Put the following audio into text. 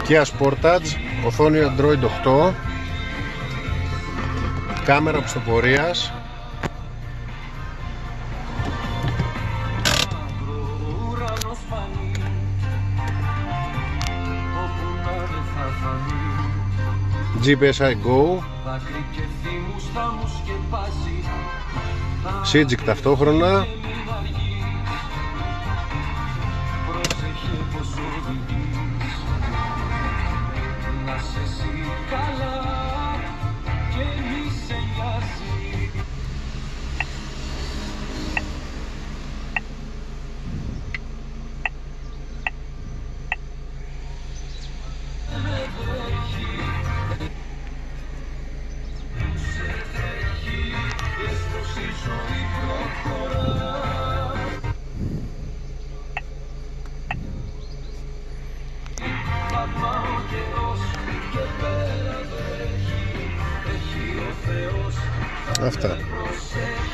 Kia Sportage, οθόνη Android 8, κάμερα οπισθοπορίας, GPSi Go, Sigic ταυτόχρονα, αυτά.